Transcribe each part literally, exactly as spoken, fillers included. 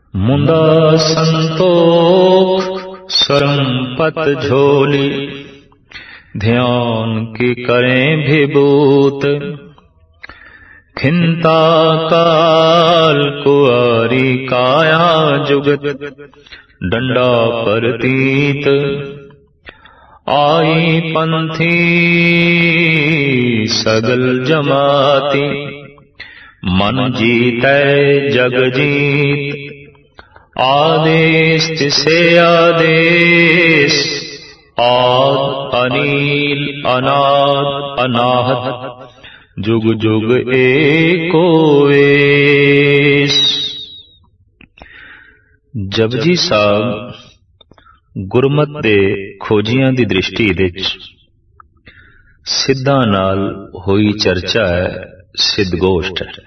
मुंदा संतोख सरमपत झोली, ध्यान की करें विभूत। खिंता काल कुआरी काया जुगत, डंडा परतीत। आई पंथी सगल जमाती, मन जीतै जग जीत। आदेश तिसे आदेश, आद अनील अनाद अनाहत। जुग जुग एको वेश। जपजी साहब गुरमत दे खोजियां दी दृष्टि विच सिद्धां नाल होई चर्चा है, सिद्धगोष्ठ है।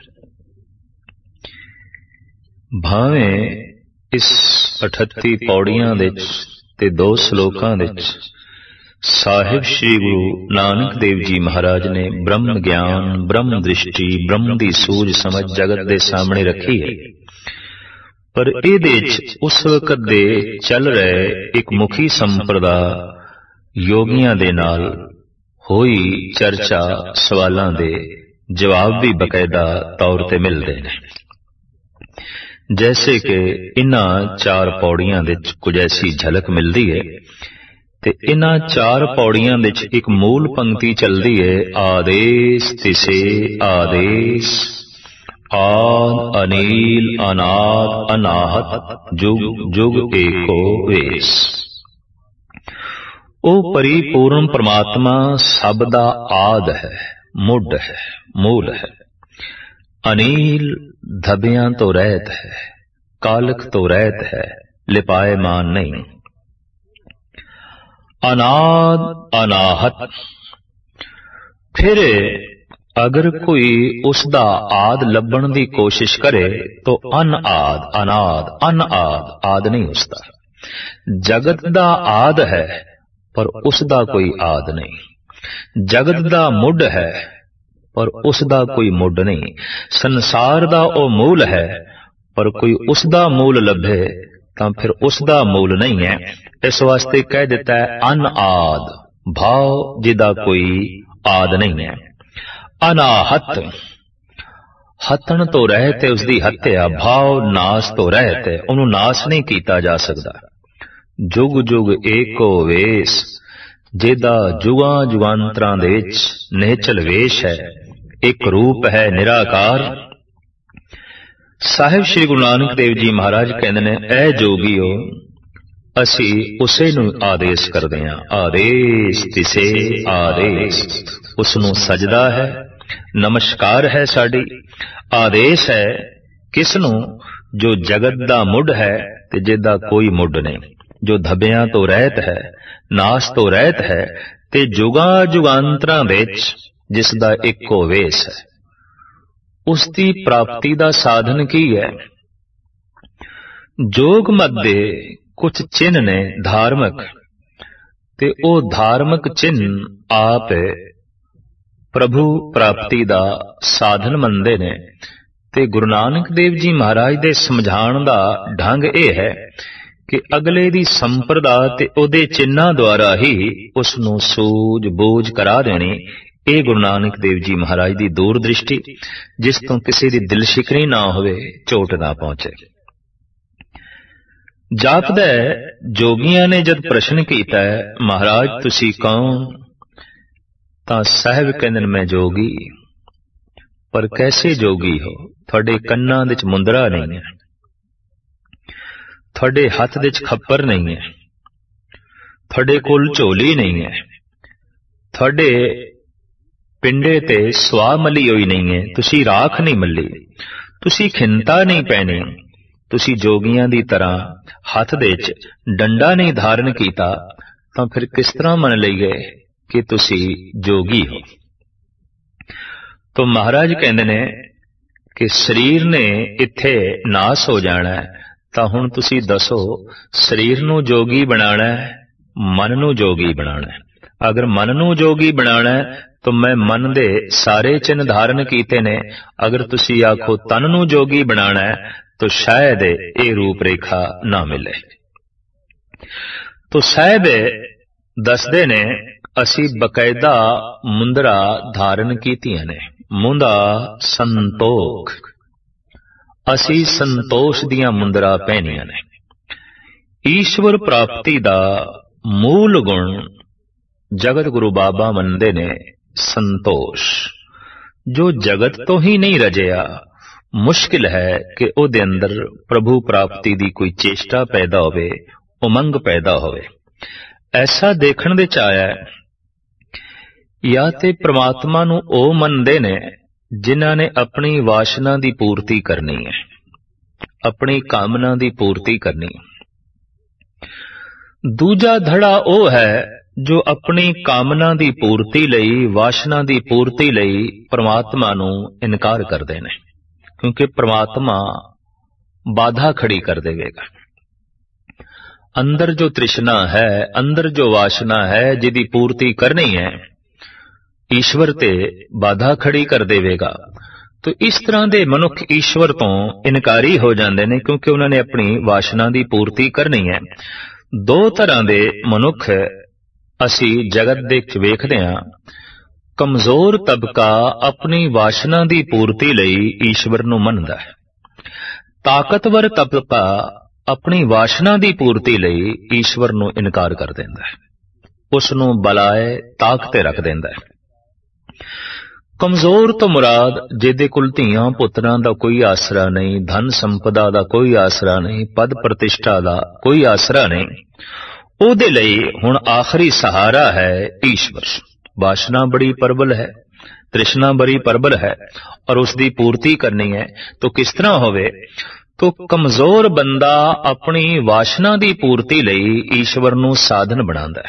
भावें इस अठत्ती पौड़ियां विच ते दो श्लोकां विच साहिब श्री गुरु नानक देव जी महाराज ने ब्रह्म ज्ञान, ब्रह्म दृष्टि, ब्रह्म दी सूझ समझ जगत दे सामने रखी है। पर इहदे च उस वक्त दे चल रहे एक मुखी संप्रदाय योगियां दे नाल होई चर्चा, सवालां दे जवाब भी बकायदा तौर ते मिलदे ने। जैसे कि इन्हां चार पौड़ियां विच कुछ ऐसी झलक मिलदी है ते इन्हां चार पौड़ियां विच एक मूल पंक्ति चलदी है, आदेश तिसे आदेश, आद अनील अनाद अनाहत। जुग जुग एको वेश। ओ परिपूर्ण परमात्मा सब दा आद है, मुड है, मूल है। अनील धबियां तो रहत है, कालक तो रहत है, लिपायमान नहीं। अनाद अनाहत। फिर अगर कोई उसदा आद लभण दी कोशिश करे तो अन आद अनाद, अन आद आद नहीं उसदा। जगत दा आद है पर उसदा कोई आद नहीं। जगत दा मुड है पर उसदा कोई मुड नहीं। संसार दा ओ मूल है पर कोई उसदा मूल लभे तां फिर उसदा मूल नहीं है। इस वास्ते कह दिता है अन आद, भाव जिदा कोई आद नहीं है। अनाहत। हतन तो रहते उसदी हत्या, भाव नाश तो रहते उन्हों नाश नहीं किया जा सकता। जुग जुग एको वेश, जेदा जुगां जुगांतरां दे विच निहचल वेश है, एक रूप है निराकार। साहिब श्री गुरु नानक देव जी महाराज कहते ने, ऐ जोगियो असी उसे नूं आदेश करदे हां। आदेश तिसे आदेश, उसनूं सजदा है, नमस्कार है साड़ी। आदेश है किसनूं? जो जगत दा मुड है ते जिदा कोई मुड नहीं, जो धबियां तो रहत है, नाश तो रहत है ते जुगां जुगांतरां विच जिसदा इको वेश है। उसकी प्राप्ति दा साधन की है? जोग मत दे कुछ चिन्ह ने धार्मिक, ते ओ धार्मिक चिन्ह आप प्रभु प्राप्ति दा साधन मनदे ने। ते गुरु नानक देव जी महाराज दे समझाण दा ढंग यह है कि अगले दी संप्रदा ते ओदे चिन्हां द्वारा ही उसनूं सूझ बूझ करा देनी। ਇਹ गुरु नानक देव जी महाराज की दूरदृष्टि, जिस तो किसी की दिल शिकनी ना होवे, चोट ना पहुंचे। जापदा जोगियां ने जब प्रश्न किया है, महाराज तुसी कौन? तां साहिब कहंदे मैं जोगी। पर कैसे जोगी हो? थोड़े कन्नां विच मुंदरा नहीं है, थोड़े हथ विच खप्पर नहीं है, थोड़े कोल झोली नहीं है, थोड़े पिंडे ते सुआ मली होई नहीं है, तुसी राख नहीं मली, तुसी खिंता नहीं पहनी, तुसी जोगियां दी तरह हथ दे च डंडा नहीं धारण कीता, तां फिर किस तरह मन लईए कि तुसी जोगी हो? तो महाराज कहंदे ने कि शरीर ने इत्थे नाश हो जाना है, तां हुण तुसी दसो शरीर नूं जोगी बनाना है, मन नूं जोगी बनाना है? अगर मन नूं जोगी बनाना है तो मैं मन दे सारे चिन्ह धारण कीते ने। अगर तुसी आखो तन नूं जोगी बनाना है तो शायद ये रूप रेखा ना मिले। तो साहब दसदे ने असी बकायदा मुंदरा धारण कीतियां ने, मुंदा संतोख, असी संतोष दियां मुंदरा पहनियां ने। ईश्वर प्राप्ति दा मूल गुण जगत गुरु बाबा मनदे ने संतोष। जो जगत तो ही नहीं रजिया, मुश्किल है कि उहदे अंदर प्रभु प्राप्ति दी कोई चेष्टा पैदा होवे, उमंग पैदा होवे। ऐसा देखण दे च आया या ते परमात्मा नूं ओ मनदे ने जिन्हां ने अपनी वासना दी पूर्ति करनी है, अपनी कामना दी पूर्ति करनी। दूजा धड़ा ओ है जो अपनी कामना दी पूर्ति लई, वासना दी पूर्ति लई परमात्मा नूं इनकार करदे ने, क्योंकि परमात्मा बाधा खड़ी कर देवेगा। अंदर जो तृष्णा है, अंदर जो वासना है जिदी पूर्ति करनी है, ईश्वर ते बाधा खड़ी कर देवेगा। तो इस तरह दे मनुख ईश्वर तो इनकारी हो जाते हैं, क्योंकि उन्होंने अपनी वासना दी पूर्ति करनी है। दो तरह दे मनुख असी जगत दे विच वेखदे हां। कमजोर तबका अपनी वासना दी पूर्ति लई ईश्वर नूं मनदा है। ताकतवर तबका अपनी वासना दी पूर्ति लई ईश्वर नूं इनकार कर देंदा है, उस नूं बलाए ताक ते रख देंदा है। कमजोर तो मुराद जिहदे कोल धीआं पुत्रां दा कोई आसरा नहीं, धन संपदा दा कोई आसरा नहीं, पद प्रतिष्ठा दा कोई आसरा नहीं, ओहदे लई हुण आखिरी सहारा है ईश्वर। वासना बड़ी प्रबल है, तृष्णा बड़ी प्रबल है और उसकी पूर्ति करनी है। तो किस तरह होवे? तो कमजोर बंदा अपनी वासना दी पूर्ति लई ईश्वर नूं साधन बनांदा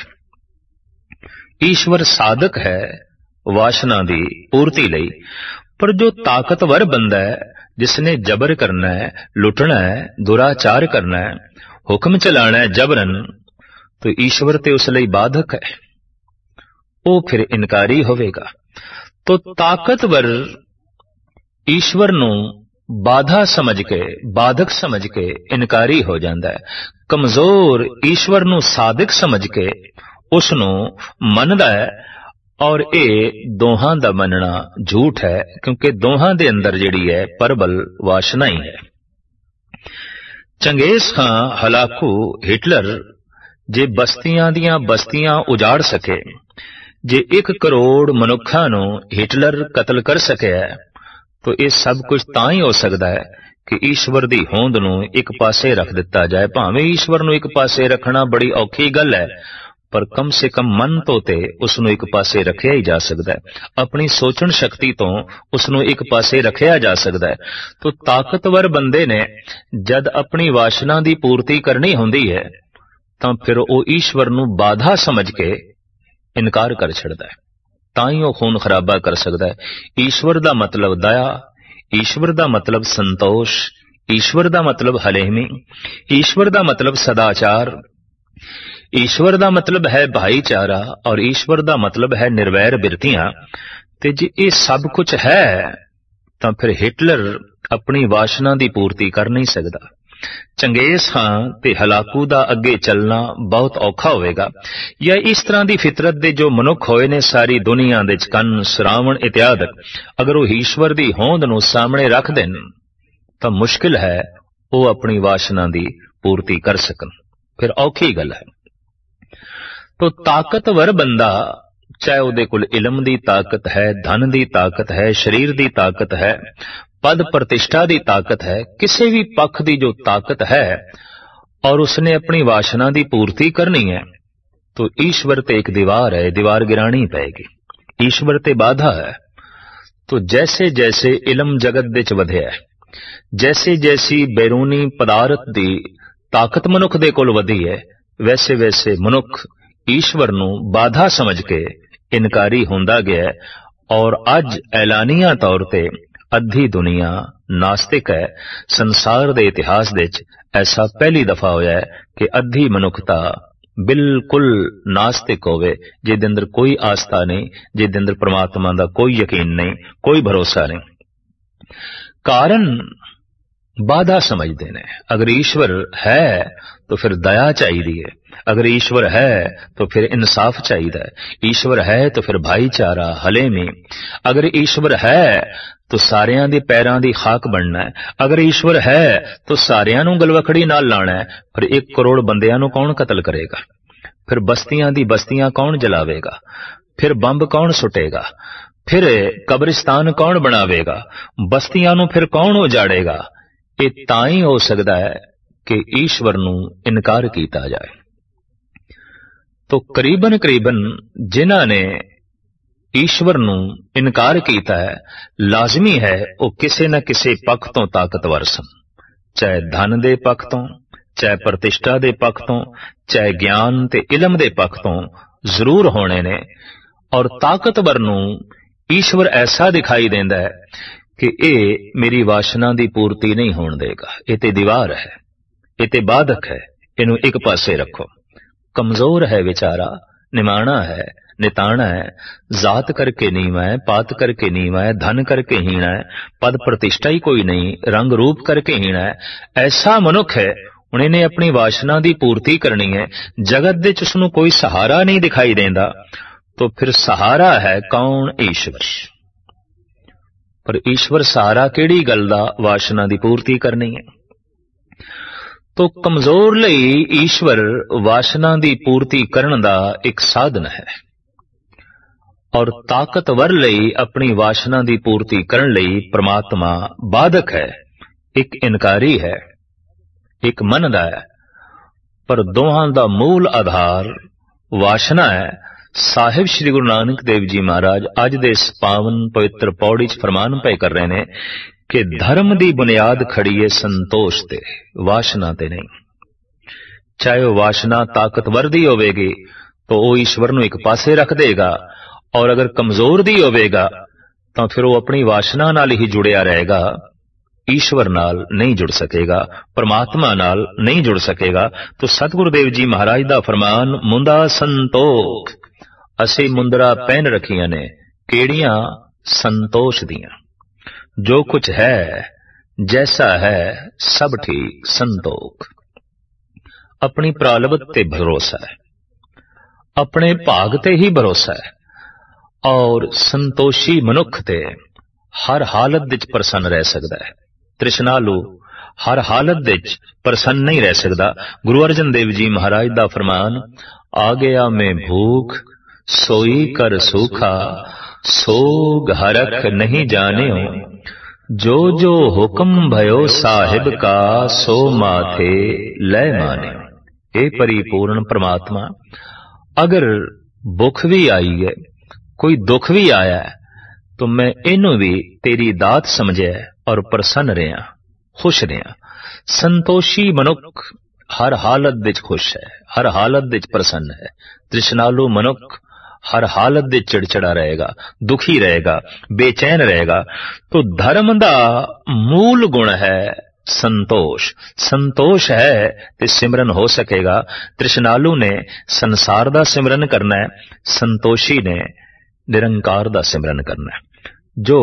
है। ईश्वर साधक है वासना दी पूर्ति लई। पर जो ताकतवर बंदा है, जिसने जबर करना है, लुटना है, दुराचार करना है, हुक्म चलाना है जबरन, तो ईश्वर ते उस लई बाधक है, वो फिर इनकारी होवेगा। तो ताकतवर ईश्वर नूं बाधा समझ के, बाधक समझ के इनकारी हो जाता है। कमजोर ईश्वर नूं साधक समझ के उस नूं मनदा है। और ये दोहां दा मनना झूठ है, क्योंकि दोहां दे अंदर जिहड़ी है प्रबल वासना ही है। चंगेज खां, हलाकू, हिटलर जे बस्तियां दियां बस्तियां उजाड़ सके, जे एक करोड़ मनुखा नूं हिटलर कतल कर सके है, तो यह सब कुछ तां ही हो सकता है कि ईश्वर दी होंद नूं एक पासे रख दिता जाए। भावें ईश्वर नूं एक पासे रखना बड़ी औखी गल है, पर कम से कम मन तो ते उसनूं एक पासे रखिया ही जा सकता है, अपनी सोचण शक्ति तो उसनूं एक पासे रखिया जा सकता है। तो ताकतवर बंदे ने जद अपनी वासना दी पूर्ति करनी हुंदी है, तां फिर वो ईश्वर नूं बाधा समझ के इनकार कर छड़दा है, तां ही वो खून खराबा कर सकता है। ईश्वर दा मतलब दया, ईश्वर दा मतलब संतोष, ईश्वर दा मतलब हलेमी, ईश्वर दा मतलब सदाचार, ईश्वर दा मतलब है भाईचारा, और ईश्वर दा मतलब है निर्वैर बिरतियां। ते जे ये सब कुछ है तां फिर हिटलर अपनी वासना दी पूर्ति कर नहीं सकता। चंगेज खां ते हलाकू दा अगे चलना बहुत औखा होवेगा। या इस तरह दी फितरत दे जो मनुख होए ने सारी दुनिया दे कंन, श्रावण इत्यादि, अगर वो ईश्वर दी होंद नूं सामने रख देन तां मुश्किल है वो अपनी वासना दी पूर्ति कर सकन, फिर औखी गल है। तो ताकतवर बंदा, चाहे उहदे कोल इलम दी ताकत है, धन दी ताकत है, शरीर दी ताकत है, पद प्रतिष्ठा दी ताकत है, किसी भी पक्ष दी जो ताकत है, और उसने अपनी वासना दी पूर्ति करनी है, तो ईश्वर ते एक दीवार है, दीवार गिरानी पड़ेगी। ईश्वर ते बाधा है। तो जैसे जैसे इलम जगत दे च वधिया है, जैसे जैसी बैरूनी पदार्थ दी ताकत मनुख दे कोल वधी है, वैसे वैसे मनुख ईश्वर नूं बाधा समझ के इनकारी होंदा गया है। और अज ऐलानिया तौर ते अद्धी दुनिया नास्तिक है। संसार दे इतिहास दे च ऐसा पहली दफा होया है कि अद्धी मनुखता बिल्कुल नास्तिक होवे, जिहदे अंदर कोई आस्था नहीं, जिहदे अंदर परमात्मा दा कोई यकीन नहीं, कोई भरोसा नहीं। कारण बाधा समझते हैं। अगर ईश्वर है तो फिर दया चाहिए है, अगर ईश्वर है तो फिर इंसाफ चाहिए, ईश्वर है तो फिर भाईचारा हलेमी, अगर ईश्वर है तो सारियां दे पैरां दी खाक बनना है, अगर ईश्वर है तो सारियां नूं गलवखड़ी नाल लाना है। फिर एक करोड़ बंदियां नूं कौन कतल करेगा, फिर बस्तियां दी बस्तियां कौन जलावेगा, फिर बंब कौन सुटेगा, फिर कब्रिस्तान कौन बनावेगा, बस्तियां नूं फिर कौन उजाड़ेगा। ये तां ही हो सकता है कि ईश्वर नूं इनकार कीता जाए। तो करीबन करीबन जिन्हां ने ईश्वर नूं इनकार कीता है, लाजमी है वो किसी न किसी पक्ष तो ताकतवर सन, चाहे धन दे पक्ष तो, चाहे प्रतिष्ठा दे पक्ष तो, चाहे ज्ञान ते इलम दे पक्ष तो जरूर होने ने। और ताकतवर नूं ईश्वर ऐसा दिखाई देंदा है कि ये मेरी वासना दी पूर्ति नहीं होण देगा, ये ते दीवार है, ये ते बाधक है, इनू एक पासे रखो। कमजोर है बेचारा, निमाणा है, निताना है, जात करके नीवा है, पात करके नीवा है, धन करके हीना है, पद प्रतिष्ठा ही कोई नहीं, रंग रूप करके हीना है। ऐसा मनुख है, उन्हें अपनी वासना दी पूर्ति करनी है, जगत दे उसनू कोई सहारा नहीं दिखाई देंदा, तो फिर सहारा है कौन? ईश्वर। पर ईश्वर सहारा केड़ी गल दा? वासना दी पूर्ति करनी है। तो कमजोर लई ईश्वर वासना दी पूर्ति करन दा एक साधन है, और ताकतवर लई अपनी वासना दी पूर्ति करन लई परमात्मा बाधक है, एक इनकारी है, एक मनदा है। पर दोहां दा मूल आधार वासना है। साहिब श्री गुरु नानक देव जी महाराज अज दे इस पावन पवित्र पौड़ी च फरमान पे कर रहे ने कि धर्म दी बुनियाद खड़ी है संतोष ते, वासना ते नहीं। चाहे वो वासना ताकतवर दी होवेगी तो वो ईश्वर नूं एक पासे रख देगा, और अगर कमजोर दी होवेगा तो फिर वो अपनी वासना नाल ही जुड़िया रहेगा, ईश्वर नाल नहीं जुड़ सकेगा, परमात्मा नाल नहीं जुड़ सकेगा। तो सतगुरुदेव जी महाराज दा फरमान, मुंदा संतोख, असी मुंदरा पहन रखियां ने, केड़ियां? संतोष दियां। जो कुछ है जैसा है सब ठीक, संतोख। अपनी प्रालब्ध ते भरोसा है, अपने भाग ते ही भरोसा है, और संतोषी मनुख ते हर हालत विच प्रसन्न रह सकता है। तृष्णालु हर हालत विच प्रसन्न नहीं रह सकता। गुरु अर्जन देव जी महाराज दा फरमान, आ गया में भूख सोई कर सूखा, सोग हरख नहीं जाने हो, जो जो हुक्म भयो साहिब का, सो माथे लय माने। ए परिपूर्ण परमात्मा, अगर भुख भी आई है, कोई दुख भी आया है, तो मैं इनू भी तेरी दात समझे और प्रसन्न रहा, खुश रहा। संतोषी मनुख हर हालत विच खुश है, हर हालत विच प्रसन्न है। तृष्णालु मनुख हर हालत विच चिड़चिड़ा रहेगा, दुखी रहेगा, बेचैन रहेगा। तो धर्म दा मूल गुण है संतोष। संतोष है तो सिमरन हो सकेगा। तृष्णालु ने संसार दा सिमरन करना है, संतोषी ने निरंकार दा सिमरन करना है। जो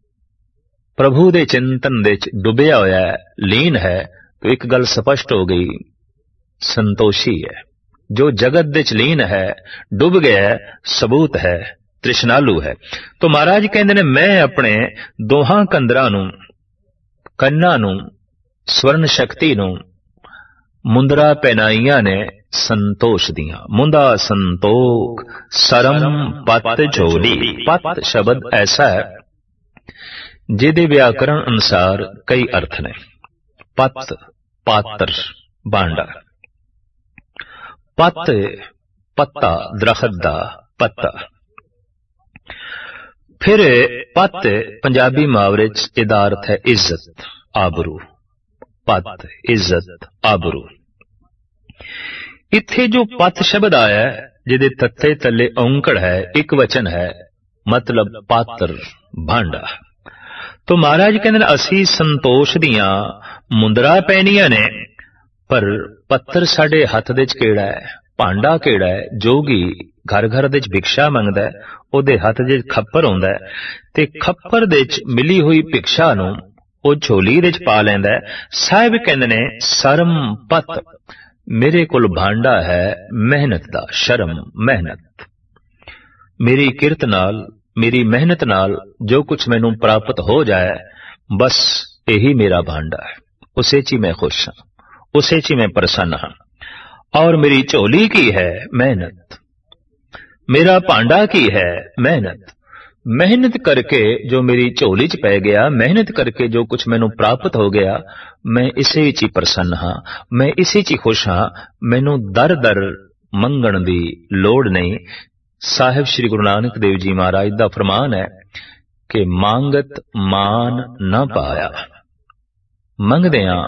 प्रभु दे चिंतन दे डुबिया होया है, लीन है, तो एक गल स्पष्ट हो गई, संतोषी है। जो जगत दे लीन है, डुब गया है, सबूत है तृष्णालु है। तो महाराज कहते ने, मैं अपने दोहां कंदरां नूं, कन्ना नूं, स्वर्ण शक्ति नूं मुंदरा पहनाइयां ने संतोष दियां। मुंदा संतोख सरम पत झोली। पत शब्द ऐसा है जिहदे व्याकरण अनुसार कई अर्थ ने। पत पात्र, बांडा। पत पत्ता, दरखत दा पत्ता। फिर पत पंजाबी मुहावरे च इहदा अर्थ है इज्जत, आबरू। पत इज्जत, आबरू। इत्थे जो पत शब्द आया है, जिहदे तत्ते तले औंकड़ है, एक वचन है, मतलब पात्र, भांडा। तो महाराज कहते असी संतोष दियां मुंदरा पहनियां ने, पर पत्थर साडे हथ दे च केड़ा है, भांडा केड़ा है। जोगी घर घर दे च भिक्षा मंगदा है, ओदे हथ दे खप्पर हुंदा है, ते खप्पर दे च मिली हुई भिक्षा नूं ਉਹ ਝੋਲੀ ਦੇ ਚ ਪਾ ਲੈਂਦਾ ਹੈ। ਸਾਹਿਬ ਕਹਿੰਦੇ ਨੇ ਸ਼ਰਮ ਪਤ, ਮੇਰੇ ਕੋਲ ਭਾਂਡਾ ਹੈ ਮਿਹਨਤ ਦਾ। ਸ਼ਰਮ ਮਿਹਨਤ, ਮੇਰੀ ਕਿਰਤ ਨਾਲ, ਮੇਰੀ ਮਿਹਨਤ ਨਾਲ ਜੋ ਕੁਛ ਮੈਨੂੰ ਪ੍ਰਾਪਤ ਹੋ ਜਾਏ, ਬਸ ਇਹੀ ਮੇਰਾ ਭਾਂਡਾ ਹੈ। ਉਸੇ ਚ ਹੀ ਮੈਂ ਖੁਸ਼ ਹਾਂ, ਉਸੇ ਚ ਹੀ ਮੈਂ ਪ੍ਰਸੰਨ ਹਾਂ। ਔਰ ਮੇਰੀ ਝੋਲੀ ਕੀ ਹੈ? ਮਿਹਨਤ। ਮੇਰਾ ਭਾਂਡਾ ਕੀ ਹੈ? ਮਿਹਨਤ। ਮਿਹਨਤ ਕਰਕੇ ਜੋ ਮੇਰੀ ਝੋਲੀ ਚ ਪੈ ਗਿਆ, ਮਿਹਨਤ ਕਰਕੇ ਜੋ ਕੁਛ ਮੈਨੂੰ ਪ੍ਰਾਪਤ ਹੋ ਗਿਆ, ਮੈਂ ਇਸੇ ਵਿੱਚ ਹੀ ਪ੍ਰਸੰਨ ਹਾਂ, ਮੈਂ ਇਸੇ ਚ ਹੀ ਖੁਸ਼ ਹਾਂ। ਮੈਨੂੰ ਦਰ ਦਰ ਮੰਗਣ ਦੀ ਲੋੜ ਨਹੀਂ। ਸਾਹਿਬ ਸ੍ਰੀ ਗੁਰੂ ਨਾਨਕ ਦੇਵ ਜੀ ਮਹਾਰਾਜ ਦਾ ਫਰਮਾਨ ਹੈ ਕਿ ਮੰਗਤ ਮਾਨ ਨਾ ਪਾਇਆ। ਮੰਗਦਿਆਂ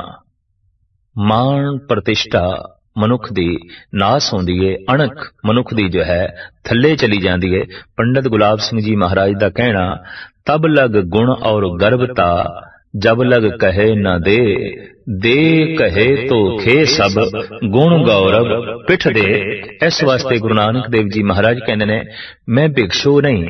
ਮਾਣ ਪ੍ਰਤਿਸ਼ਠਾ ਮਨੁੱਖ ਦੀ ਨਾਸ ਹੁੰਦੀ ਏ, ਅਣਖ ਮਨੁੱਖ ਦੀ ਜੋ ਹੈ ਥੱਲੇ ਚਲੀ ਜਾਂਦੀ ਏ। ਪੰਡਤ ਗੁਲਾਬ ਸਿੰਘ ਜੀ ਮਹਾਰਾਜ ਦਾ ਕਹਿਣਾ, ਤਬ ਲਗ ਗੁਣ ਔਰ ਗਰਵਤਾ, ਜਬ ਲਗ ਕਹੇ ਨਾ ਦੇ, ਦੇ ਕਹੇ ਤੋ ਖੇ ਸਭ, ਗੁਣ ਗੌਰਵ ਪਿੱਠ ਦੇ। ਇਸ ਵਾਸਤੇ ਗੁਰੂ ਨਾਨਕ ਦੇਵ ਜੀ ਮਹਾਰਾਜ ਕਹਿੰਦੇ ਨੇ, ਮੈਂ ਭਿਕਸ਼ੂ ਨਹੀਂ,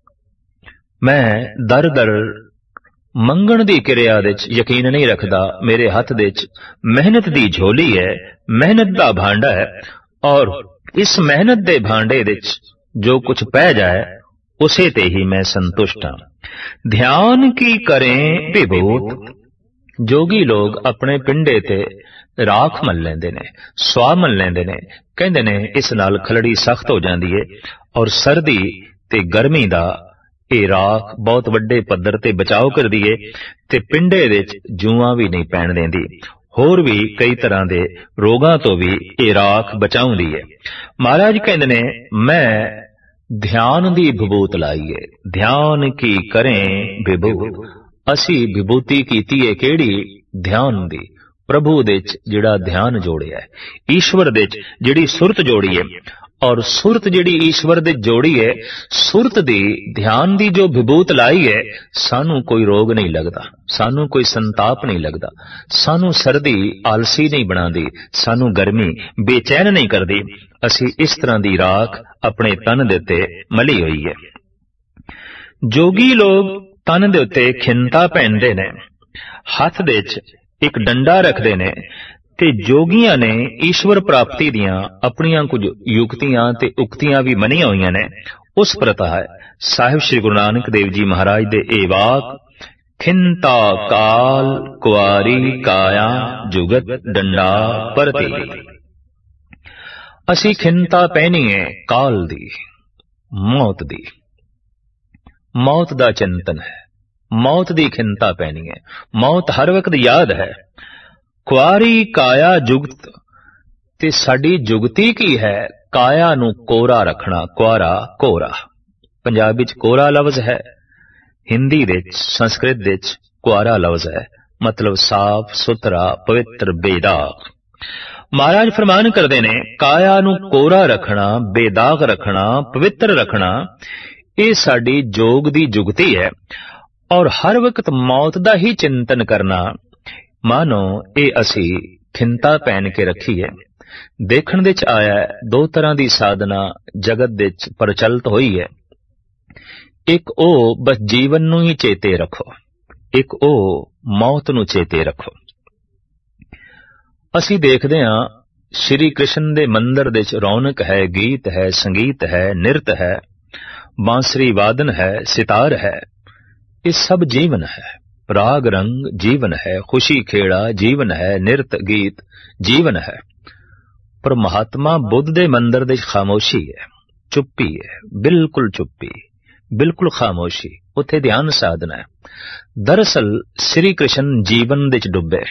ਮੈਂ ਦਰ ਦਰ ਮੰਗਣ ਦੀ ਕਿਰਿਆ ਦੇ ਚ ਯਕੀਨ ਨਹੀਂ ਰੱਖਦਾ। ਮੇਰੇ ਹੱਥ ਦੇ ਚ ਮਿਹਨਤ ਦੀ ਝੋਲੀ ਹੈ, ਮਿਹਨਤ ਦਾ ਭਾਂਡਾ ਹੈ, ਔਰ ਇਸ ਮਿਹਨਤ ਦੇ ਭਾਂਡੇ ਦੇ ਚ ਜੋ ਕੁਛ ਪੈ ਜਾਏ, ਉਸੇ ਤੇ ਹੀ ਮੈਂ ਸੰਤੁਸ਼ਟ ਹਾਂ। ਧਿਆਨ ਕੀ ਕरें ਵਿਭੂਤ, ਜੋਗੀ ਲੋਗ ਆਪਣੇ ਪਿੰਡੇ ਤੇ ਰਾਖ ਮਲ ਲੈਂਦੇ ਨੇ, ਸਵਾ ਮਲ ਲੈਂਦੇ ਨੇ। ਕਹਿੰਦੇ ਨੇ ਇਸ ਨਾਲ ਖਲੜੀ ਸਖਤ ਹੋ ਜਾਂਦੀ ਹੈ, ਔਰ ਸਰਦੀ ਤੇ ਗਰਮੀ ਦਾ ਇਹ ਰਾਖ ਬਹੁਤ ਵੱਡੇ ਪੱਧਰ ਤੇ ਬਚਾਓ ਕਰਦੀ ਏ, ਤੇ ਪਿੰਡੇ ਵਿੱਚ ਜੂਆਂ ਵੀ ਨਹੀਂ ਪੈਣ ਦਿੰਦੀ। ਹੋਰ ਵੀ ਕਈ ਤਰ੍ਹਾਂ ਦੇ ਰੋਗਾਂ ਤੋਂ ਵੀ ਇਹ ਰਾਖ ਬਚਾਉਂਦੀ ਹੈ। ਮਹਾਰਾਜ ਕਹਿੰਦੇ ਨੇ, ਮੈਂ ਧਿਆਨ ਦੀ ਵਿਭੂਤ ਲਾਈ ਏ। ਧਿਆਨ ਕੀ ਕरें ਵਿਭੂਤ, ਅਸੀਂ ਵਿਭੂਤੀ ਕੀਤੀ ਏ ਕਿਹੜੀ? ਧਿਆਨ ਦੀ। ਪ੍ਰਭੂ ਦੇ ਚ ਜਿਹੜਾ ਧਿਆਨ ਜੋੜਿਆ, ਈਸ਼ਵਰ ਦੇ ਚ ਜਿਹੜੀ ਸੁਰਤ ਜੋੜੀ ਹੈ, ਔਰ ਸੁਰਤ ਜਿਹੜੀ ਈਸ਼ਵਰ ਦੇ ਜੋੜੀ ਹੈ, ਸੁਰਤ ਦੀ ਧਿਆਨ ਦੀ ਜੋ ਵਿਭੂਤ ਲਾਈ ਹੈ, ਸਾਨੂੰ ਕੋਈ ਰੋਗ ਨਹੀਂ ਲੱਗਦਾ, ਸਾਨੂੰ ਕੋਈ ਸੰਤਾਪ ਨਹੀਂ ਲੱਗਦਾ, ਸਾਨੂੰ ਸਰਦੀ ਆਲਸੀ ਨਹੀਂ ਬਣਾਉਂਦੀ, ਸਾਨੂੰ ਗਰਮੀ ਬੇਚੈਨ ਨਹੀਂ ਕਰਦੀ। ਅਸੀਂ ਇਸ ਤਰ੍ਹਾਂ ਦੀ ਰਾਖ ਆਪਣੇ ਤਨ ਦੇ ਉੱਤੇ ਮਲੀ ਹੋਈ ਹੈ। ਜੋਗੀ ਲੋਕ ਤਨ ਦੇ ਉੱਤੇ ਖਿੰਤਾ ਪਹਿਨਦੇ ਨੇ, ਹੱਥ ਦੇ ਚ ਇੱਕ ਡੰਡਾ ਰੱਖਦੇ ਨੇ, ਤੇ ਜੋਗੀਆਂ ਨੇ ਈਸ਼ਵਰ ਪ੍ਰਾਪਤੀ ਦੀਆਂ ਆਪਣੀਆਂ ਕੁਝ ਯੁਕਤੀਆਂ ਤੇ ਉਕਤੀਆਂ ਵੀ ਮੰਨੀਆਂ ਹੋਈਆਂ ਨੇ। ਉਸ ਪ੍ਰਕਾਰ ਸਾਹਿਬ ਸ੍ਰੀ ਗੁਰੂ ਨਾਨਕ ਦੇਵ ਜੀ ਮਹਾਰਾਜ ਦੇ ਇਹ ਵਾਕ, ਖਿੰਤਾ ਕਾਲ ਕੁਆਰੀ ਕਾਇਆ ਜੁਗਤ ਡੰਡਾ ਪਰਤੀ। ਅਸੀਂ ਖਿੰਤਾ ਪਹਿਨੀ ਹੈ ਕਾਲ ਦੀ, ਮੌਤ ਦੀ। ਮੌਤ ਦਾ ਚਿੰਤਨ ਹੈ, ਮੌਤ ਦੀ ਖਿੰਤਾ ਪਹਿਨੀ ਹੈ, ਮੌਤ ਹਰ ਵਕਤ ਯਾਦ ਹੈ। ਕੁਆਰੀ ਕਾਇਆ ਜੁਗਤ, ਤੇ ਸਾਡੀ ਜੁਗਤੀ ਕੀ ਹੈ? ਕਾਇਆ ਨੂੰ ਕੋਰਾ ਰੱਖਣਾ, ਕੁਆਰਾ ਕੋਰਾ। ਪੰਜਾਬੀ ਵਿੱਚ ਕੋਰਾ ਲਫ਼ਜ਼ ਹੈ, ਹਿੰਦੀ ਦੇ ਵਿੱਚ, ਸੰਸਕ੍ਰਿਤ ਦੇ ਵਿੱਚ ਕੁਆਰਾ ਲਫ਼ਜ਼ ਹੈ, ਮਤਲਬ ਸਾਫ਼ ਸੁਥਰਾ, ਪਵਿੱਤਰ, ਬੇਦਾਗ। ਮਹਾਰਾਜ ਫਰਮਾਨ ਕਰਦੇ ਨੇ, ਕਾਇਆ ਨੂੰ ਕੋਰਾ ਰੱਖਣਾ, ਬੇਦਾਗ ਰੱਖਣਾ, ਪਵਿੱਤਰ ਰੱਖਣਾ, ਇਹ ਸਾਡੀ ਜੋਗ ਦੀ ਜੁਗਤੀ ਹੈ। ਔਰ ਹਰ ਵਕਤ ਮੌਤ ਦਾ ਹੀ ਚਿੰਤਨ ਕਰਨਾ, ਮਾਨੋ ਇਹ ਅਸੀਂ ਖਿੰਤਾ ਪਹਿਨ ਕੇ ਰੱਖੀ ਹੈ। ਦੇਖਣ ਦੇ ਚ ਆਇਆ ਦੋ ਤਰ੍ਹਾਂ ਦੀ ਸਾਧਨਾ ਜਗਤ ਦੇ ਚ ਪ੍ਰਚਲਿਤ ਹੋਈ ਹੈ। ਇੱਕ ਉਹ ਬਸ ਜੀਵਨ ਨੂੰ ਹੀ ਚੇਤੇ ਰੱਖੋ, ਇੱਕ ਉਹ ਮੌਤ ਨੂੰ ਚੇਤੇ ਰੱਖੋ। ਅਸੀਂ ਦੇਖਦੇ ਹਾਂ ਸ਼੍ਰੀ ਕ੍ਰਿਸ਼ਨ ਦੇ ਮੰਦਰ ਦੇ ਚ ਰੌਣਕ ਹੈ, ਗੀਤ ਹੈ, ਸੰਗੀਤ ਹੈ, ਨਿਰਤ ਹੈ, ਬਾਂਸਰੀ ਵਾਦਨ ਹੈ, ਸਿਤਾਰ ਹੈ। ਇਹ ਸਭ ਜੀਵਨ ਹੈ, ਰਾਗ ਰੰਗ ਜੀਵਨ ਹੈ, ਖੁਸ਼ੀ ਖੇੜਾ ਜੀਵਨ ਹੈ, ਨਿਰਤ ਗੀਤ ਜੀਵਨ ਹੈ। ਪਰ ਮਹਾਤਮਾ ਬੁੱਧ ਦੇ ਮੰਦਰ ਦੇ ਖਾਮੋਸ਼ੀ ਹੈ, ਚੁੱਪੀ ਹੈ, ਬਿਲਕੁਲ ਚੁੱਪੀ, ਬਿਲਕੁਲ ਖਾਮੋਸ਼ੀ। ਉੱਥੇ ਧਿਆਨ ਸਾਧਨਾ ਹੈ। ਦਰਅਸਲ ਸ੍ਰੀ ਕ੍ਰਿਸ਼ਨ ਜੀਵਨ ਦੇ ਚ ਡੁੱਬੇ,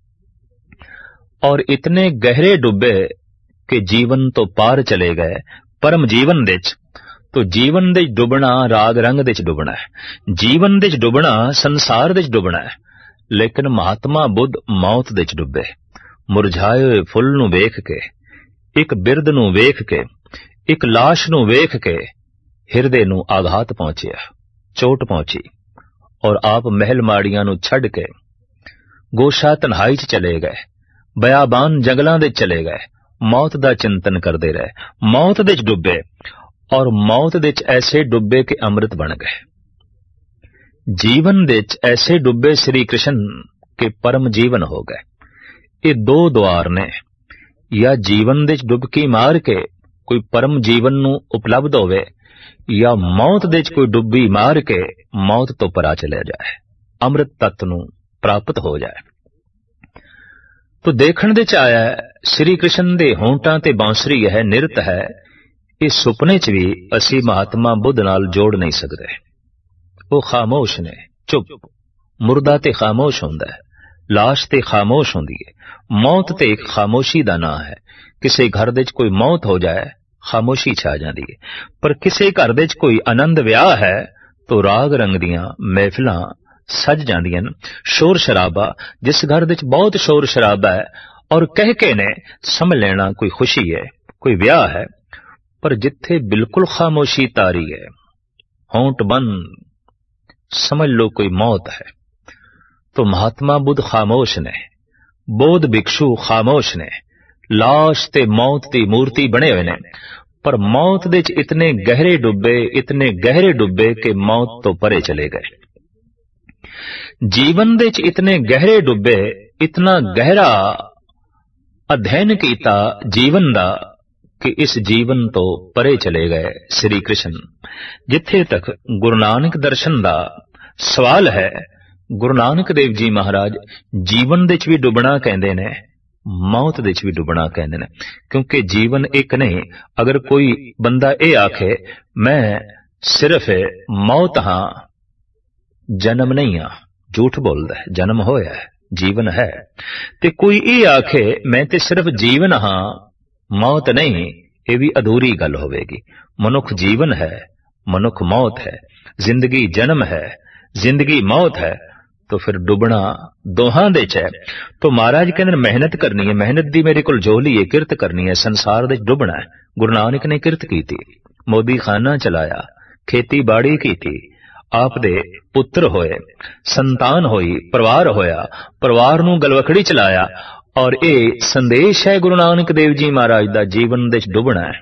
ਔਰ ਇਤਨੇ ਗਹਿਰੇ ਡੁੱਬੇ ਕਿ ਜੀਵਨ ਤੋਂ ਪਾਰ ਚਲੇ ਗਏ ਪਰਮ ਜੀਵਨ ਦੇ ਚ। ਤੋ ਜੀਵਨ ਦੇ ਡੁੱਬਣਾ ਰਾਗ ਰੰਗ ਦੇ ਚ ਡੁੱਬਣਾ ਹੈ, ਜੀਵਨ ਦੇ ਚ ਡੁੱਬਣਾ ਸੰਸਾਰ ਦੇ ਚ ਡੁੱਬਣਾ ਹੈ। ਲੇਕਿਨ ਮਹਾਤਮਾ ਬੁੱਧ ਮੌਤ ਦੇ ਚ ਡੁੱਬੇ। ਮੁਰਝਾਏ ਹੋਏ ਫੁੱਲ ਨੂੰ ਵੇਖ ਕੇ, ਇੱਕ ਬਿਰਧ ਨੂੰ ਵੇਖ ਕੇ, ਇੱਕ ਲਾਸ਼ ਨੂੰ ਵੇਖ ਕੇ ਹਿਰਦੇ ਨੂੰ ਆਘਾਤ ਪਹੁੰਚਿਆ, ਚੋਟ ਪਹੁੰਚੀ, ਔਰ ਆਪ ਮਹਿਲ ਮਾੜੀਆਂ ਨੂੰ ਛੱਡ ਕੇ ਗੋਸ਼ਾ ਤਨਹਾਈ ਚ ਚਲੇ ਗਏ, ਬਿਆਬਾਨ ਜੰਗਲਾਂ ਦੇ ਚਲੇ ਗਏ, ਮੌਤ ਦਾ ਚਿੰਤਨ ਕਰਦੇ ਰਹੇ, ਮੌਤ ਦੇ ਚ ਡੁੱਬੇ, ਔਰ ਮੌਤ ਦੇ ਚ ਐਸੇ ਡੁੱਬੇ ਕਿ ਅੰਮ੍ਰਿਤ ਬਣ ਗਏ। जीवन दे च ऐसे डुबे श्री कृष्ण के परम जीवन हो गए। ये दो द्वार ने, या जीवन दे च डुबकी मार के कोई परम जीवन नू उपलब्ध होवे, या मौत दे च कोई डुब्बी मार के मौत तो परा चले जाए, अमृत तत्व नू प्राप्त हो जाए। तो देखण दे च आया श्री कृष्ण दे होंटां ते बांसुरी है, निरत है। इस सुपने च भी असी महात्मा बुद्ध नाल जोड़ नहीं सकते। वो खामोश ने, चुप। मुर्दा ते खामोश हुंदा है, लाश ते खामोश हुंदी है। मौत ते एक खामोशी दा नां है। किसी घर दे च कोई मौत हो जाए, खामोशी छा जाती है। पर किसी घर दे च कोई आनंद विआह है तो राग रंग दियां महफिलां सज जांदियां, शोर शराबा। जिस घर दे च बहुत शोर शराबा है और कह के ने समझ लेना कोई खुशी है, कोई विआह है। पर जिथे बिल्कुल खामोशी तारी है, होंठ बंद, समझ लो कोई मौत है। तो महात्मा बुद्ध खामोश ने, बोध भिक्षु खामोश ने, लाश ते मौत की मूर्ति बने हुए ने। पर मौत दे च इतने गहरे डुबे, इतने गहरे डुबे कि मौत तो परे चले गए। जीवन दे च इतने गहरे डुबे, इतना गहरा अध्ययन कीता जीवन दा कि इस जीवन तो परे चले गए श्री कृष्ण। जिथे तक गुरु नानक दर्शन दा सवाल है, गुरु नानक देव जी महाराज जीवन दे च भी डुबना कहंदे ने, मौत दे च भी डुबना कहंदे ने। क्योंकि जीवन एक नहीं। अगर कोई बंदा ये आखे मैं सिर्फ मौत हां, जन्म नहीं हां, झूठ बोलदा है। जन्म होया है, जीवन है। ते कोई ये आखे मैं ते सिर्फ जीवन हां, मौत नहीं, ये भी अधूरी गल होवेगी। मनुख जीवन है, मनुख मौत है। जिंदगी जन्म है, जिंदगी मौत है। तो फिर डुबना दोहां दे च है। तो महाराज कहंदे मेहनत करनी है, मेहनत दी मेरे कोल झोली है, किरत करनी है, संसार दे डुबना है। गुरु नानक ने किरत की थी, मोदी खाना चलाया, खेती बाड़ी की थी, आप दे पुत्र होए, संतान होई, परिवार होया, परिवार नू गलवखड़ी चलाया। और ये संदेश है गुरु नानक देव जी महाराज दा, जीवन दे डुबना है।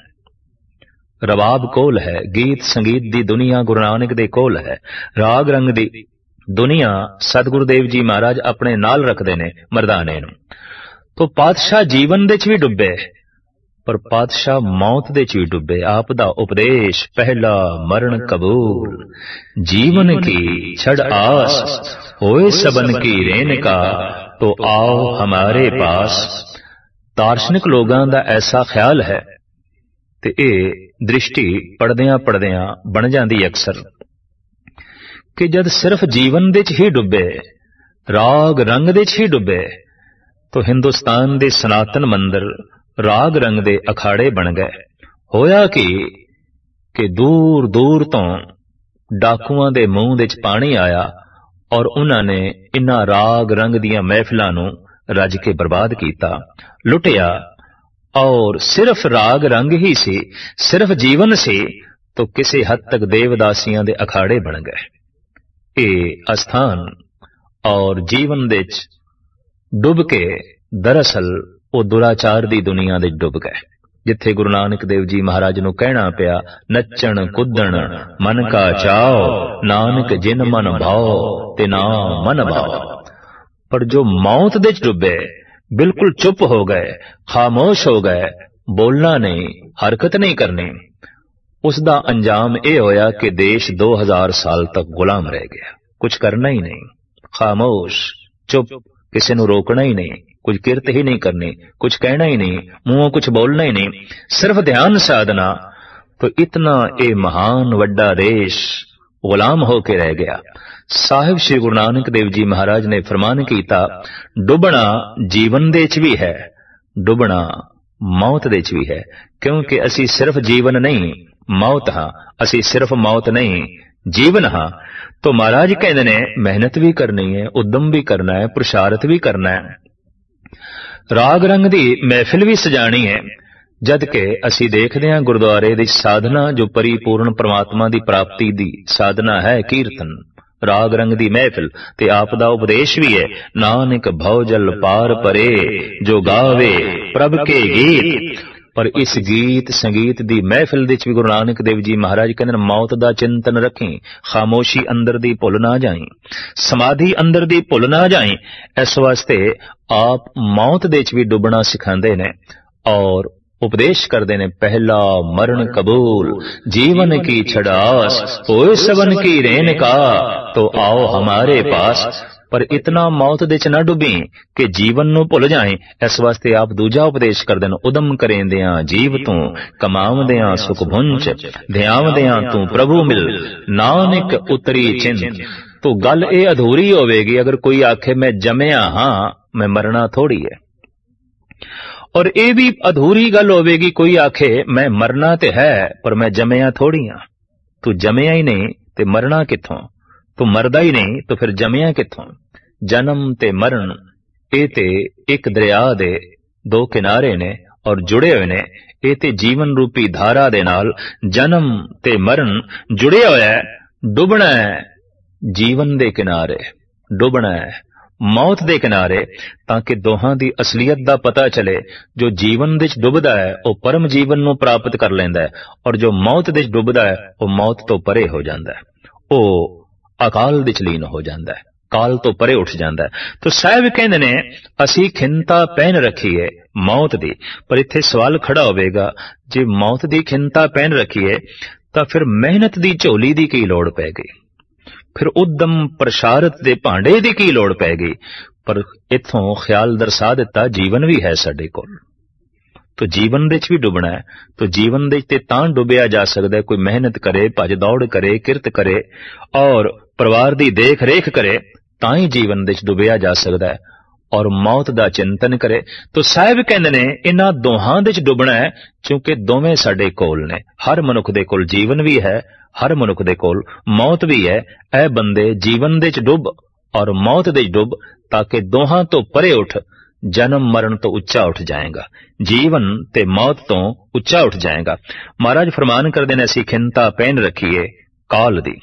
रबाब कोल है, गीत संगीत दी दुनिया गुरु नानक दे कोल है, राग रंग दी दुनिया सतगुरु देव जी महाराज अपने नाल रखते ने मरदाने नू। तो पातशाह जीवन दे च भी डुबे, पर पातशाह मौत दे च भी डुबे। आप दा उपदेश पहला मरण कबूल, जीवन की छड़ आस, होए सबन की रेन का, तो आओ हमारे पास। दार्शनिक लोगां दा ऐसा ख्याल है ते ए दृष्टि पढ़दियां पढ़दियां बन जाती अक्सर कि जद सिर्फ जीवन दे च ही डुबे, राग रंग दे च ही डुबे, तो हिंदुस्तान दे सनातन मंदिर राग रंग दे अखाड़े बन गए। होया कि कि दूर दूर तो डाकुआं दे मुंह दे च पानी आया और उन्होंने इन्हां राग रंग दियां महफिलां नू रज के बर्बाद किया, लुटिया। और सिर्फ राग रंग ही सी, सिर्फ जीवन सी, तो किसी हद तक देवदासियां दे अखाड़े बन गए। ये अस्थान और जीवन दे च डुब के दरअसल वो दुराचार दी दुनिया दे डुब गए, जिथे गुरु नानक देव जी महाराज नू कहना पिया नच्चण कुद्दण मन का चाओ, नानक जिन मन भाओ ते ना मन भाओ। पर जो मौत दे च डुबे, बिल्कुल चुप हो गए, खामोश हो गए, बोलना नहीं, हरकत नहीं करनी, उसका अंजाम यह होया कि देश दो हजार साल तक गुलाम रह गया। कुछ करना ही नहीं, खामोश चुप, किसी नू रोकना ही नहीं, कुछ किरत ही नहीं करनी, कुछ कहना ही नहीं, मुंहों कुछ बोलना ही नहीं, सिर्फ ध्यान साधना। तो इतना ए महान वड्डा देश गुलाम होके रह गया। साहिब श्री गुरु नानक देव जी महाराज ने फरमान कीता, डुबना जीवन दे च भी है, डुबना मौत दे च भी है। क्योंकि असी सिर्फ जीवन नहीं मौत हां, असी सिर्फ मौत नहीं जीवन हां। तो महाराज कहते ने मेहनत भी करनी है, उद्यम भी करना है, पुरुषार्थ भी करना है, राग रंग दी महफिल भी सजानी है। जद के असी देखते हैं गुरुद्वारे दी साधना जो परिपूर्ण परमात्मा दी प्राप्ति दी साधना है, कीर्तन राग रंग दी महफिल ते आप दा उपदेश भी है, नानक भव जल पार परे जो गावे प्रभ के गीत। पर इस गीत संगीत दी महफिल दे विच भी गुरु नानक देव जी महाराज कहंदे ने मौत दा चिंतन रखी, खामोशी अंदर दी भुल ना जाई, समाधि अंदर दी भुल ना जाई। इस वास्ते आप मौत दे विच भी डुबना सिखांदे ने और उपदेश करते ने, पहला मरण कबूल जीवन की छड़ास, होए सवन की रेन का तो आओ हमारे पास। पर इतना मौत दे च ना डुबी कि जीवन नू भुल जाए। इस वास्ते आप दूजा उपदेश करते हैं, उदम करेंदियां जीव तू, कमावदियां सुख भुंच, ध्यावदियां तू प्रभु मिल, नानक उतरी चिंत। तो गल ये अधूरी होवेगी अगर कोई आखे मैं जमया हाँ, मैं मरना थोड़ी है। और ये भी अधूरी गल होवेगी कोई आखे मैं मरना ते है पर मैं जमया थोड़ी हाँ। तू जमया ही नहीं ते मरना किथों, तू मरदा ही नहीं तो फिर जमया किथों। जन्म ते मरण ये ते एक दरिया दे दो किनारे ने और जुड़े हुए ने। ये ते जीवन रूपी धारा दे नाल जन्म ते मरण जुड़े होया है। डुबना है जीवन दे किनारे, डुबना है मौत दे किनारे, ताकि दोहां दी असलियत दा पता चले। जो जीवन दे डुबदा है वह परम जीवन नू प्राप्त कर लेंदा है, और जो मौत दे डुबदा है वह मौत तो परे हो जांदा है, वह अकाल दे लीन हो जांदा है, काल तो परे उठ जांदा है। तो साहब कहंदे ने असी खिंता पहन रखीए मौत दी। पर इत्थे सवाल खड़ा होवेगा, जे मौत दी खिंता पहन रखीए तां फिर मेहनत दी झोली दी की लोड़ पै गई, फिर उद्दम प्रशारत दे भांडे दी की लोड़ पै गई। पर इत्थों ख्याल दरसा दिता जीवन भी है साडे कोल, तो जीवन दे च भी डुबना है। तो जीवन दे ते तां डुबिया जा सकदा है कोई मेहनत करे, भज दौड़ करे, किरत करे और परिवार दी देख रेख करे, तां ही जीवन दे च डुबिया जा सकदा है और मौत दा चिंतन करे। तो साहिब कहंदे ने इन्हां दोहां दे च डुबना है, क्योंकि दोवें साडे कोल ने। हर मनुख दे कोल जीवन भी है, हर मनुख दे कोल मौत भी है। ऐ बंदे जीवन दे च डुब और मौत दे च डुब, ताकि दोहां तो परे उठ, जन्म मरण तो उच्चा उठ जाएगा, जीवन ते मौत तो उच्चा उठ जाएगा। महाराज फरमान करदे ने असीं खिंता पहन रखीए काल दी।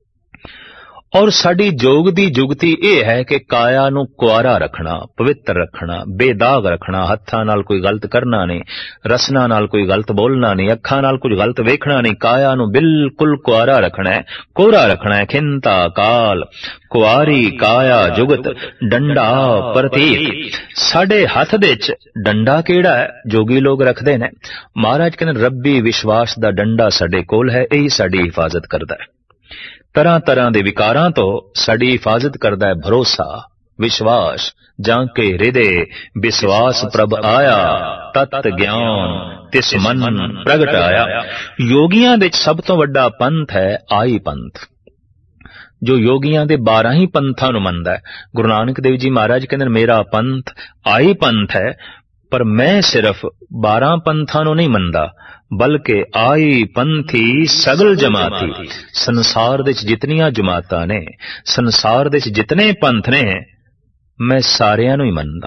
और साडी जोग दी जुगती यह है कि काया नू कुआरा रखना, पवित्र रखना, बेदाग रखना, हत्थां नाल कोई गलत करना नहीं, रसना नाल कोई गलत बोलना नहीं, अखां नाल कुछ गलत वेखना नहीं। काया नू बिल्कुल कुआरा रखना है, कोरा रखना है। खिंता काल कुआरी काया जुगत डंडा प्रतीक। साडे हथ दे च डंडा केड़ा है? जोगी लोग रखदे ने। महाराज कहंदे रब्बी विश्वास दा डंडा साडे कोल है, यही साडी हिफाजत करदा है। तरह तरह दे विकारां तो साडी हिफाजत करदा है भरोसा विश्वास। जाके हृदय विश्वास प्रभ आया, तत ज्ञान तिस मन प्रगट आया। योगियां दे सब तो वड्डा पंथ है आई पंथ, जो योगियां दे बारह ही पंथां नू मनदा है। गुरु नानक देव जी महाराज कहंदे मेरा पंथ आई पंथ है, पर मैं सिर्फ बारह पंथां नू नहीं मनदा, बल्कि आई पंथी सगल जमाती। संसार दे जितनियां जमातां ने, संसार दे जितने पंथ ने, मैं सारियां नू ही मनदा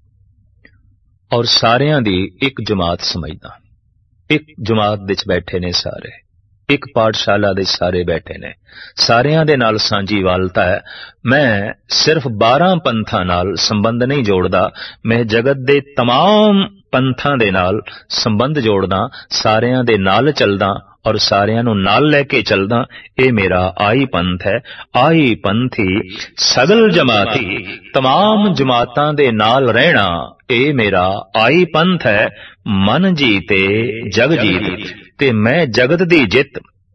और सारियां दी एक जमात समझदा। एक जमात दे बैठे ने सारे, एक पाठशाला दे सारे बैठे ने, सारियां दे नाल सांझी वालता है। मैं सिर्फ बारह पंथां नाल संबंध नहीं जोड़दा, मैं जगत दे तमाम पंथां दे नाल संबंध जोड़दा, सारियां दे नाल चलदा और सारियां नू नाल लेके चलदा। ये मेरा आई पंथ है। आई पंथी सगल जमाती, तमाम जमातां दे नाल रहना, ये मेरा आई पंथ है। मन जीते जग जीत, ते मैं जगत दी जित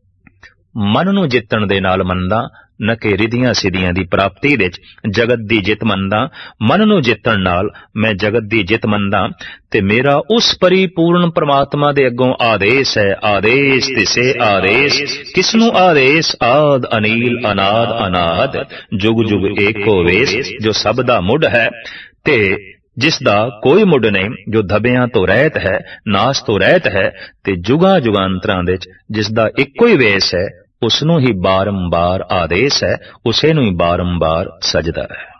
मन नू जितण दे नाल मनदा, न कि रिधियां सिधियां दी प्राप्ति दे जगत दी जित मनदा। मन नू जितण नाल मैं जगत दी जित मनदा। ते मेरा उस परिपूर्ण परमात्मा दे अगों आदेश है, आदेश तिसे आदेश। किसनू आदेश? आद अनील अनाद अनाहद, जुग जुग एको वेश, जो सब दा मुड है ते जिसदा कोई मुड नहीं, जो धबियां तो रहत है, नाश तो रहत है, ते जुगा जुगांतरां दे जिसदा इक्को ही वेश है, उसनू ही बारंबार आदेश है, उसे नू ही बारंबार सजदा है।